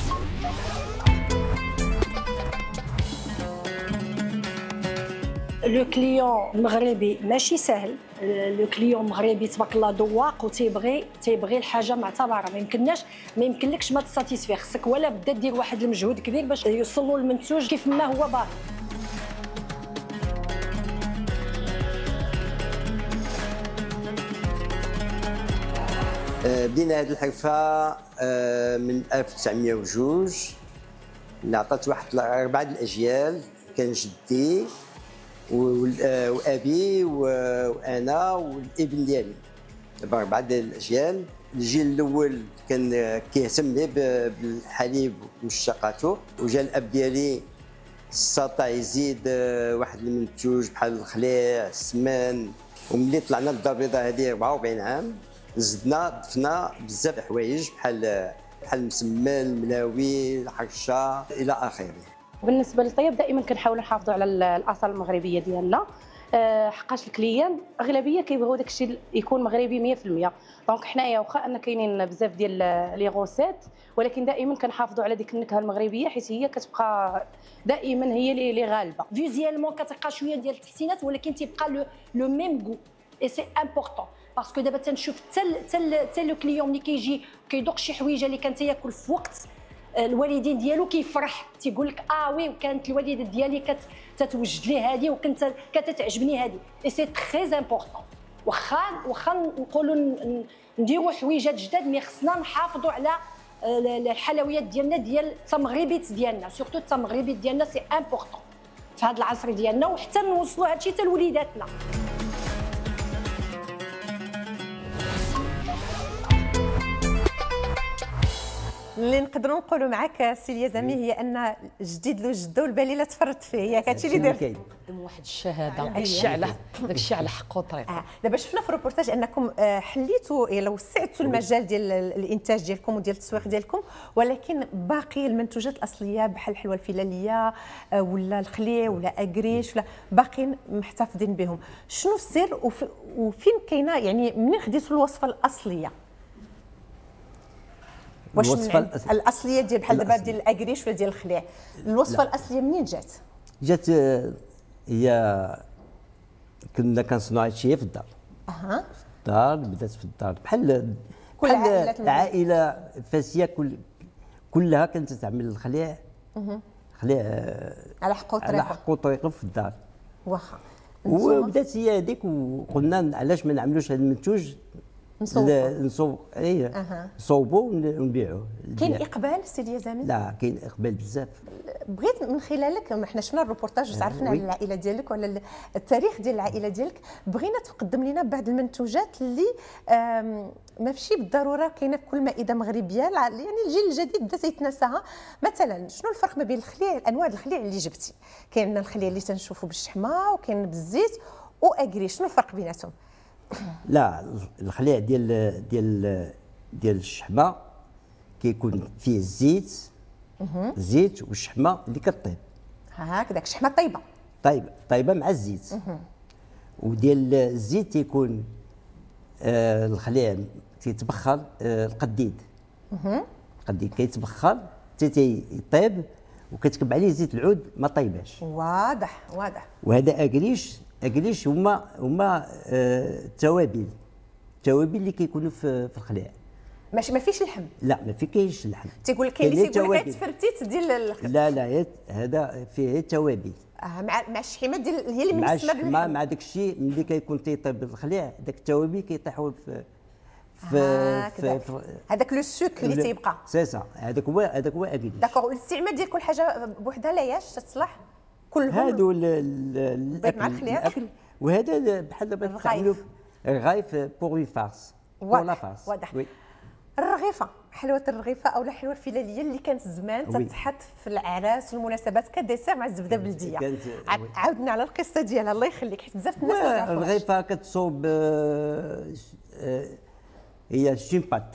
لو كليون المغربي ماشي سهل. لو كليون المغربي تبارك الله ذواق وتيبغي الحاجه معتبره. ما يمكنلكش ما تساتيسفي، خصك ولا بدا دير واحد المجهود كبير باش يوصلوا المنتوج كيف ما هو باغي. بدينا هذه الحرفه من 1902 اللي عطات واحد 4 الاجيال. كان جدي وابي وانا والابن ديالي، دابا 4 الاجيال. الجيل الاول كان كيهتم بالحليب ومشتقاته، وجا الاب ديالي استطاع يزيد واحد المنتوج بحال الخليع السمان. وملي طلعنا للدار البيضاء هذه 44 عام زدنا ضفنا بزاف د الحوايج بحال المسمن، الملاوي، الحرشه الى اخره. بالنسبه للطياب دائما كنحاولوا نحافظوا على الاصل المغربيه ديالنا، حقاش الكليان اغلبيه كيبغيو داك الشيء يكون مغربي 100%. دونك حنايا واخا ان كاينين بزاف ديال لي غوسيت، ولكن دائما كنحافظوا على ديك النكهه المغربيه حيت هي كتبقى دائما هي اللي غالبه. فيزيالمون كتلقى شويه ديال التحسينات ولكن تيبقى لو ميم غو اي سي امبورطون باسكو دابا تنشوف حتى لو كليون ملي كيجي كيذوق شي حويجه اللي كان تياكل في وقت الوالدين ديالو كيفرح، تيقول لك وي وكانت الوالده ديالي كتوجد لي هذه وكنت كتعجبني هذه. اي سي تري امبورطون. واخا نقولوا نديروا حويجات جداد مي خصنا نحافظوا على الحلويات ديالنا ديال التمغربيت ديالنا، سورتو التمغربيت ديالنا سي امبورطون في هذا العصر ديالنا، وحتى نوصلوا هذا الشيء حتى لوليداتنا. اللي نقدروا نقولوا معك سي اليزامي هي ان جديد له جده والبالي تفرط فيه، ياك هادشي اللي درت. قدم واحد الشهاده داك الشيء على حق وطريقه. دابا شفنا في الروبورتاج انكم حليتوا الا وسعتوا المجال ديال الانتاج ديالكم وديال التسويق ديالكم، ولكن باقي المنتوجات الاصليه بحال الحلوى الفلاليه ولا الخليع ولا اكريش ولا باقيين محتفظين بهم. شنو السر وفين كاينه يعني منين خديتوا الوصفه الاصليه؟ واش الاصليه ديال بحال دابا ديال الاكريش ولا ديال الخليع، الوصفه الاصليه منين جات؟ جات هي كنا كنصنعوا هادشي في الدار. في الدار بدات في الدار بحال العائله فاسيه كلها كانت تعمل الخليع. خليع على حق وطريقه في الدار. واخا وبدات هي هذيك وقلنا علاش ما نعملوش هذا المنتوج نصوب نصوبوا ونبيعوه. كاين اقبال سيدي يزامل؟ لا كاين اقبال بزاف. بغيت من خلالك، احنا شفنا الروبورتاج وتعرفنا على العائله ديالك وعلى التاريخ ديال العائله ديالك، بغينا تقدم لنا بعض المنتوجات اللي ماشي بالضروره كاينه في كل مائده مغربيه، يعني الجيل الجديد بدا تيتناساها. مثلا شنو الفرق ما بين الخليع، انواع الخليع اللي جبتي؟ كاين عندنا الخليع اللي تنشوفوا بالشحمه وكاين بالزيت واكري، شنو الفرق بيناتهم؟ لا الخليع ديال الشحمه كيكون فيه الزيت والشحمه اللي كطيب هكذاك، شحمه طيبه طيبه مع الزيت. وديال الزيت تيكون الخليع تيتبخر، القديد كيتبخر تيطيب وكتكب عليه زيت العود ما طيباش. واضح. وهذا اكريش هما التوابل اللي كيكونوا في الخليع. ماشي ما فيش اللحم؟ لا ما كاينش اللحم. تيقول لك كاين اللي تيقول لك تفرتيت ديال لا هذا فيه التوابل مع الشحيمه ديال هي اللي منسمه باللحم. مع داك الشيء ملي كيكون تيطيب الخليع داك التوابل كيطيحوا في هذاك لو سوك اللي تيبقى. سي سا، هذاك هو اكيد. داكوغ. والاستعمال ديال كل حاجه بوحدها لا ياش تصلح كلهم هادو مع الاكل. وهذا بحال تعملوا الرغايف بور لي فارس، بور لا فارس. واضح. الرغيفه، حلوه الرغيفه او الحلوه الفلاليه اللي كانت زمان تتحط في الاعراس والمناسبات كديسير مع الزبده بلديه. عاودنا على القصه ديالها، الله يخليك، حيت بزاف الناس ما تعرفوش. الرغيفه كتصوب هي سون بات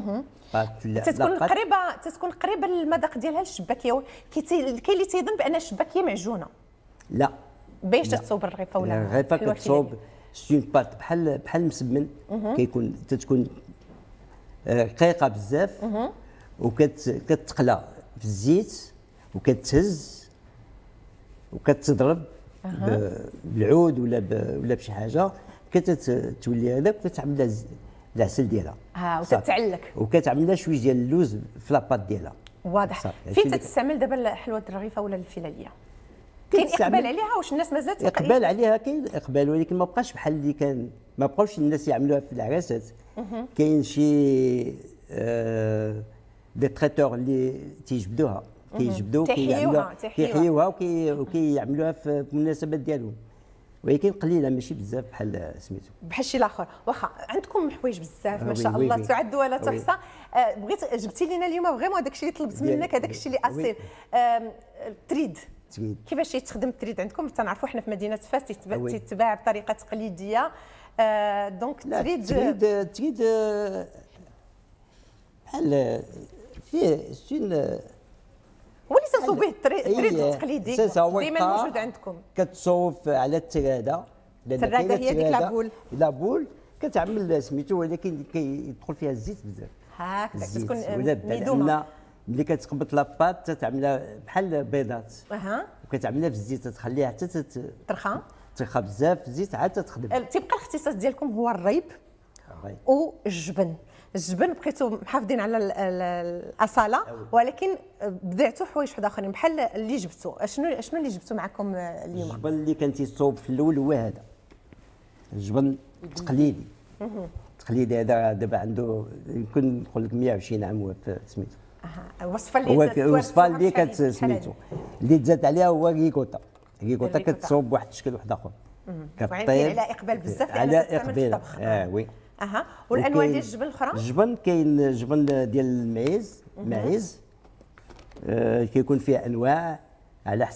تتكون قريبه للمذاق ديالها الشباكيه. كاين اللي تيظن بان الشباكيه معجونه. لا باش تتصوب الرغيفه ولا الرغيفه كتصوب سون بات بحال المسمن. تتكون رقيقه بزاف وكتقلى في الزيت وكتهز وكتضرب بالعود ولا بشي حاجه كتولي هذاك وكتعمل لها العسل ديالها وتتعلك وكتعمل لها شويه ديال اللوز في لاباط ديالها. واضح. فين تستعمل دابا حلوه الرغيفه ولا الفلاليه؟ كاين اقبال عليها؟ واش الناس مازالت اقبال عليها؟ كاين اقبال ولكن ما بقاش بحال اللي كان، ما بقاوش الناس يعملوها في العراسات. كاين شي دي تريتور اللي تيجبدوها كيحيوها وكيعملوها في المناسبات ديالهم، ولكن قليله ماشي بزاف بحال سميتو بحال شي الاخر. واخا عندكم حوايج بزاف ما شاء الله تعد ولا تحصى. بغيت جبتي لنا اليوم فريمون هذاك الشيء اللي طلبت منك، هذاك الشيء اللي اصيل. التريد كيفاش يتخدم التريد عندكم؟ تنعرفوا حنا في مدينه فاس تيتباع بطريقه تقليديه. دونك التريد بحال فيه سون هو اللي تنصوب به التريد التقليدي ديما موجود عندكم. كتصوب على التراده، التراده هي ديك لابول كتعمل سميتو، ولكن كيدخل فيها الزيت بزاف. هكذا كتكون ميدومه. ملي كتقبط لاباط تعملها بحال بيضات وكتعملها في الزيت تخليها حتى ترخى بزاف في الزيت عاد تخدم. تيبقى الاختصاص ديالكم هو الريب والجبن. الجبن بقيتوا محافظين على الاصاله، ولكن بدعتوا حوايج واحد اخرين بحال اللي جبتوا. شنو اللي جبتوا معكم اليوم؟ الجبن اللي كان تيصوب في الاول هو هذا الجبن التقليدي. التقليدي هذا دابا عنده يمكن نقول لك 120 عام في سميتو. الوصفه اللي كانت سميتو اللي تزاد عليها هو ريكوتا كتصوب بواحد الشكل واحد اخر. كطيب على اقبال بزاف على اقبال. وي. والانواع ديال الجبن الاخرى؟ الجبن كاين جبن ديال الماعز كيكون فيه انواع على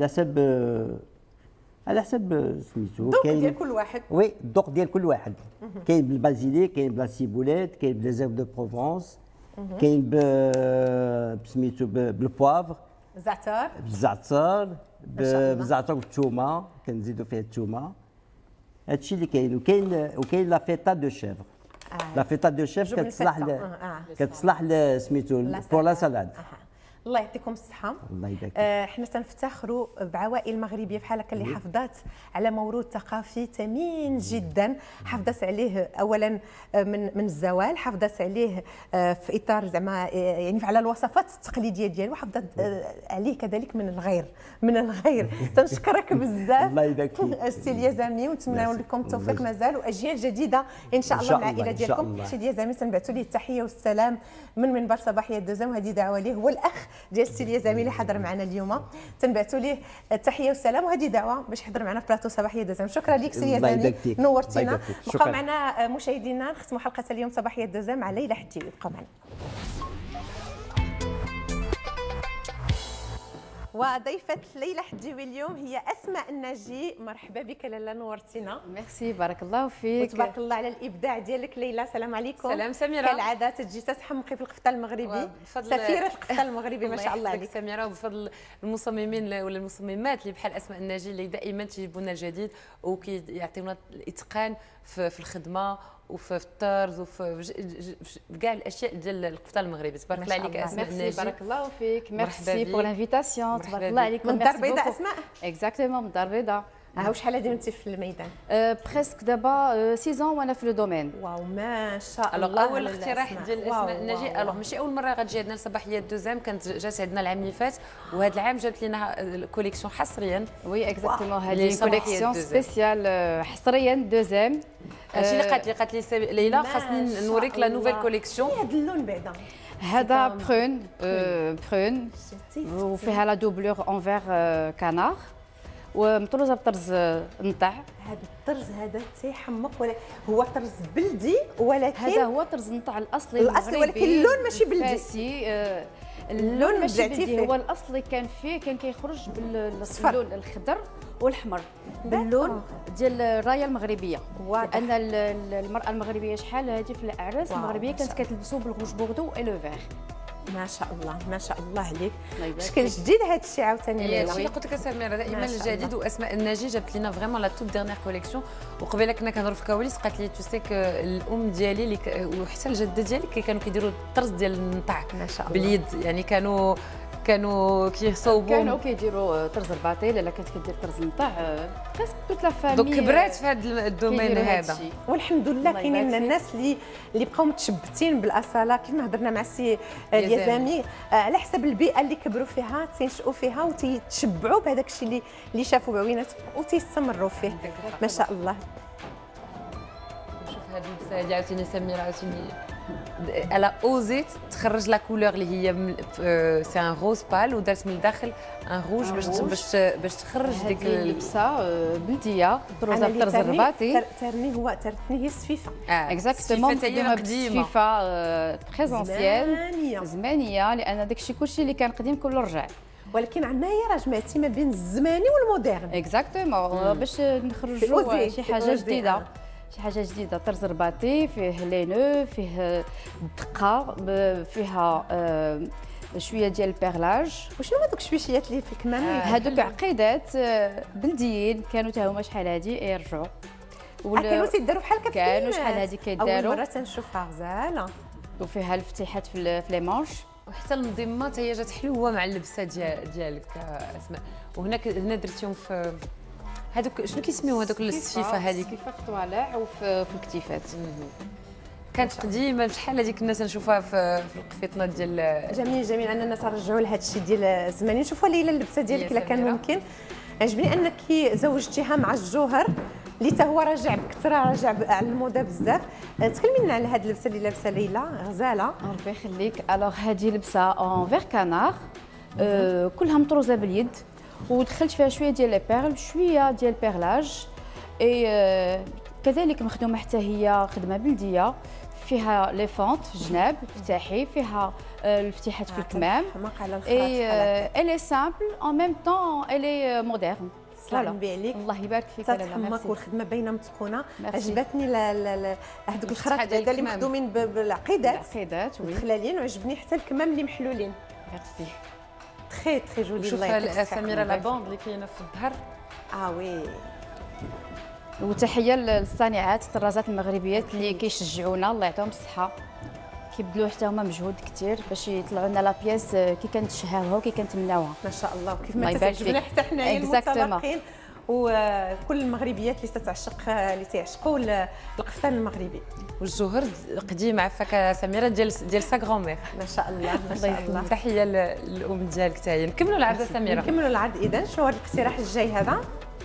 حسب سميتو. الذوق ديال كل واحد. وي الذوق ديال كل واحد. كاين بالبازيليك، كاين بلا سيبوليت، كاين بلا زيف دو بروفونس، كاين سميتو بالبوافر، بالزعتر بالزعتر والثومه كنزيدوا فيها الثومه. هادشي اللي كاين. وكاين لا فيتا دو شيفر. لا فيتا دو شيفر كتصلح سميتو بور لا سالاد. الله يعطيكم الصحة. الله يبارك. احنا تنفتخروا بعوائل مغربية بحال هكا اللي حافظات على موروث ثقافي ثمين جدا، حافظات عليه اولا من الزوال، حافظات عليه في اطار زعما يعني على الوصفات التقليدية ديالو، حافظات عليه كذلك من الغير. تنشكرك بزاف الله يبارك فيك السي اليزامي، ونتمنى لكم التوفيق مازال واجيال جديده ان شاء الله مع العائله ديالكم. السي اليزامي تنبعثوا ليه التحيه والسلام من منبر صباحيه الدوزام، وهذه دعوه ليه، هو الاخ ديال السي اليزامي اللي حضر معنا اليوم، تنبعثوا ليه التحيه والسلام، وهذه دعوه باش يحضر معنا في بلاطو صباحيه الدوزام. شكرا لك سي اليزامي، نورتينا. بقاو معنا مشاهدينا، نختموا حلقه اليوم صباحيه الدوزام مع ليلى حجيوي. بقاو معنا. وضيفة ليلى حجيوي اليوم هي أسماء الناجي. مرحبا بك لاله، نورتينا. ميرسي، بارك الله فيك. وتبارك الله على الإبداع ديالك ليلى. السلام عليكم. سلام سميرة. كالعادة تجي تتحمقي في القفطان المغربي، سفيرة القفطان المغربي ما شاء الله عليك سميرة. وبفضل المصممين ولا المصممات اللي بحال أسماء الناجي اللي دائما تجيبوا لنا الجديد وكيعطيونا الإتقان في الخدمة وفي الطرز وفي كاع الاشياء ديال القفطان المغربي. تبارك الله عليك اسماء الناجي. بارك الله فيك. ميرسي بور لانفيتاسيون. تبارك الله عليك. من الدار البيضاء اسماء. اكزاكتومون من الدار البيضاء. وشحال هادي وانت في الميدان؟ بريسك دابا 6 وانا في لو دومين. واو ما شاء الله. اول اقتراح ديال اسماء الناجي، الوغ ماشي اول مره غتجي عندنا الصباحيه الدوزام، كانت جات عندنا العام اللي فات، وهذا العام جابت لنا الكوليكسيون حصريا. وي اكزاكتومون، هذه كوليكسيون سبيسيال حصريا دوزام. هادشي اللي قالت لي ليلى، خاصني نوريك لا نوفيل كوليكسيون. هذا اللون بعدا هذا برون وفيها لا دوبلور اونفير كانار ومطروزه بطرز نطع. هذا الطرز هذا تيحمق، ولا هو طرز بلدي، ولكن هذا هو طرز نطع الاصلي ولكن اللون ماشي بلدي. اللون ماشي بلدي، هو الاصلي كان فيه كان كيخرج باللون الخضر والحمر باللون ديال الرايه المغربيه. لان المراه المغربيه شحال هذه في الاعراس المغربيه كانت كتلبسوا بالغوج بوردو اي لو فيغ. ما شاء الله ما شاء الله عليك. شكل جديد هذا الشيء عاوتاني. هادشي اللي قلت لك سميرة، دائما الجديد. واسماء الناجي جابت لنا فريمون لا توب ديرنيير كوليكسيون. وقبيله كنا كنهضروا في الكواليس، قالت لي تو سيك الام ديالي وحتى الجده ديالي كانوا كيديروا الطرز ديال النطع باليد، يعني كانوا كيصوبوا، كانوا كيديروا طرز الباطيل. الا كانت كدير طرز نطع بريسك توت لا فامي. دونك كبرات في هذا الدومين هذا، والحمد لله. كاينين الناس اللي بقاو متشبتين بالاصاله، كيف ما هضرنا مع السي اليزامي، على حسب البيئه اللي كبروا فيها تينشئوا فيها وتيتشبعوا بهذاك الشيء اللي شافوا بعويناتهم وتيستمروا فيه. ما شاء الله. شوف هذه اللبسه هذه عاوتاني سميرة، عاوتاني الا اوزيت تخرج لا كولور اللي هي سي ان روز بال، ودارت من الداخل ان روج باش تخرج ديك اللبسه بلديه طروزه بطرز الرباطي. ترني هي السفيفه. اكزاكتومون سفيفه تري انسيان زمانيه، لان داك الشيء كلشي اللي كان قديم كله رجع. ولكن عندنا هي راه جمعتي ما بين الزماني والمودرن. اكزاكتومون باش نخرجوا شي حاجه جديده. شي حاجه جديده، طرز رباطي فيه لينو، فيه دقه، فيها شويه ديال البيرلاج. وشنو هذوك الشويشيات اللي في الكمام؟ هذوك عقيدات بلديين كانوا حتى هما شحال هادي يرجعوا. كانوا تيداروا بحال هكا، كانوا شحال هادي كيداروا. اول مره تنشوفها غزاله، وفيها الفتيحات في لي مانش، وحتى المضمات هي جات حلوه مع اللبسه ديالك اسماء. هنا درتيهم في هذوك شنو كيسميو هذوك السفيفه هذيك؟ السفيفه في الطوالع وفي الكتيفات. كانت قديمه بشحال هذيك الناس نشوفها في القفيطنات ديال. جميل ان الناس رجعوا لهذا الشيء ديال الزماني. نشوفوا ليلى اللبسه ديالك الا كان ممكن. عجبني انك زوجتيها مع الجوهر اللي حتى هو راجع بكثره، راجع على الموضه بزاف. تكلمي لنا على هذه اللبسه اللي لابسه ليلى، غزاله. ربي يخليك. الوغ هذه لبسه اون فيغ كانار، كلها مطروزه باليد، ودخلت فيها شويه ديال لي بيرل، شويه ديال بيرلاج، اي كذلك مخدومه حتى هي خدمه بلديه، فيها لي فونت في الجناب افتحي، فيها الفتيحات في الكمام، اي لي سامبل اون ميم طون الي مودرن. صلى عليك، الله يبارك فيك. تتحمق والخدمه باينه متقونه. عجبتني هذوك الخراط اللي مخدومين بالعقيدات والخلالين، وعجبني حتى الكمام اللي محلولين. ميرسي تري جولي. شوف سميرة لا بوند اللي كاينه في الظهر. وي. وتحيه للصانعات الطرازات المغربيات اللي كيشجعونا، الله يعطيهم الصحه. كيبذلوا حتى هما مجهود كثير باش يطلعوا لنا لا بياس كي كنتشهاوها وكي كنتمناوها. ما شاء الله، وكيف ما تتعجبنا حتى حنايا المتلقين وكل المغربيات اللي تتعشق اللي تيعشقوا القفطان المغربي. والجوهر قديم عفاك سميره ديال سا غرومير. ما شاء الله ما شاء الله. تحيه للام ديالك حتى هي. نكملوا العرض سميره. نكملوا العرض اذا. شنو هذا الاقتراح الجاي هذا؟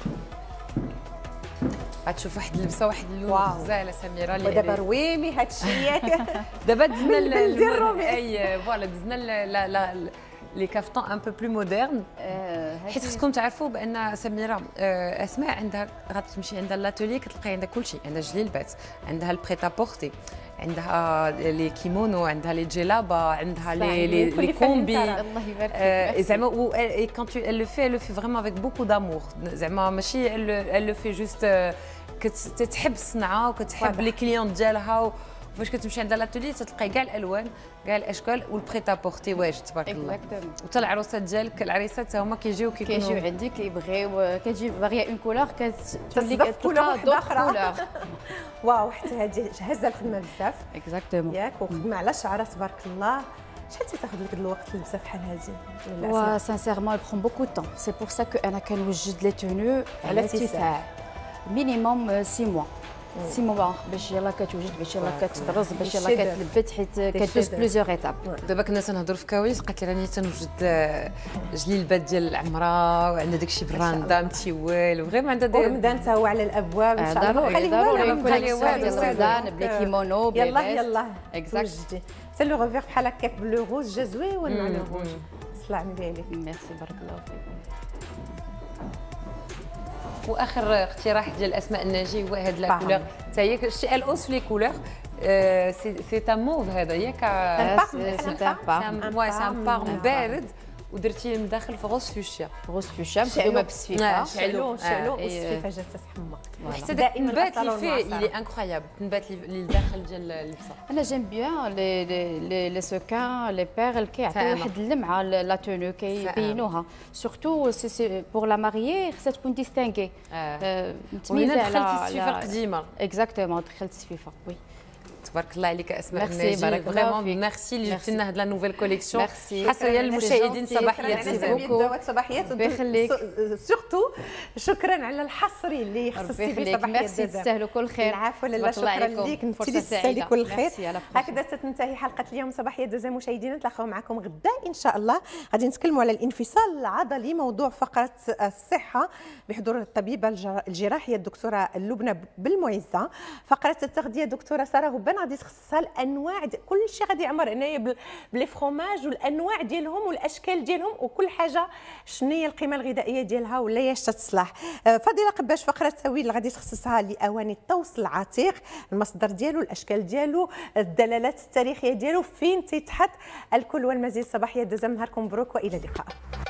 غتشوف واحد اللبسه واحد اللون غزاله سميره. ودابا رويمي هاد الشيء ياك. دابا دزنا اي فوالا دزنا لي كافتون ان بو بلو مودرن. حيت خصكم تعرفوا بان سميره اسماء عندها غتمشي عندها لاتولي كتلقاي عندها كل شيء. عندها جليلبات، عندها البريتا بورتي، عندها لي كيمونو، عندها لي جيلابا، عندها لي كومبي. الله يبارك فيك. زعما كون tu elle le fait vraiment avec beaucoup d'amour. زعما ماشي elle le fait juste كتحب الصنعه وكتحب لي كليون ديالها. فاش كتمشي عندها لاتولي تلقاي كاع الالوان كاع الاشكال والبريتا بورتي واجد تبارك الله. وحتى العروسات ديالك العريسات هما كيجيو عندك كيبغيو كتجي باغيه اون كولور كتولي كولور اخرى. واو حتى هذه هازه الخدمه بزاف. اكزاكتومون ياك وخدمه على شعرها تبارك الله. شحال تاخذ لك الوقت تلبسها بحال هذه؟ و سانسيرمون il prend beaucoup de temps. C'est pour ça que انا كنوجد لي تونو على 6 ساعات مينيموم 6 موا. 6 موا باش يلاه كتوجد، باش يلاه كتطرز، باش يلاه كتلبت، حيت كدوز بليزيور ايتاب. دابا كنا تنهضروا في كواليس قالت لي راني تنوجد جليلبات ديال العمره وعندنا داكشي براندا متيول وغير عندها ديال رمضان حتى هو على الابواب ان شاء الله. ضروري كوليكسيون ديال رمضان بلا كيمونو بلا يلا يلا اكزاكت. سي لو ريفير بحال هكاك بلو روز جا زويون مع لو روج. صلاه على النبي عليك. ميرسي بارك الله فيك. واخر اقتراح ديال اسماء الناجي هو هاد لا كولور حتى هي شتي الاوس في لي كولور. سي تا موف هذا ياك سي ان بارم بارد ودرتيه من داخل في غوص فيوشيا. غوص فيوشيا مخدومه بالسفيفه. شعلو والسفيفه جات تحمق. حتى داك النبات اللي فيه اللي انكرويابل. النبات اللي داخل ديال اللبسه. انا جيم بيان لي سوكان لي بيرل كيعطيو واحد اللمعه لا تونو كيبينوها. سورتو سي بور لا ماريي خصها تكون ديستانغي متميزه على السفيفه القديمه. اكزاكتومون دخلت السفيفه. وي تبارك الله عليك اسماء الناجي. فريمون ميرسي اللي جبتي لنا هاد لا نوفيل كوليكسيون حصريه للمشاهدين صباحيات دوات صباحيات. سورتو شكرا على الحصري اللي خصصتي في صباحيات. ميرسي تستاهلوا كل خير. العفو لاله شكرا ليك انت اللي تستاهلي كل خير. هكذا تنتهي حلقه اليوم صباحيات دوزيام. مشاهدينا نتلاقاو معكم غدا ان شاء الله. غادي نتكلموا على الانفصال العضلي، موضوع فقره الصحه بحضور الطبيبه الجراحيه الدكتوره لبنى بالمعزه. فقره التغذيه الدكتوره ساره هبان غادي تخصصها الانواع كل شيء غادي يعمر هنايا بلي فروماج والانواع ديالهم والاشكال ديالهم وكل حاجه شنو هي القيمه الغذائيه ديالها ولا ياش تصلح. فضيله قباش فقره التويل اللي غادي تخصصها لاواني الطوس العتيق، المصدر ديالو، الاشكال ديالو، الدلالات التاريخيه ديالو، فين تيتحط الكل والمزيد. صباحيه دوزام، نهاركم مبروك والى اللقاء.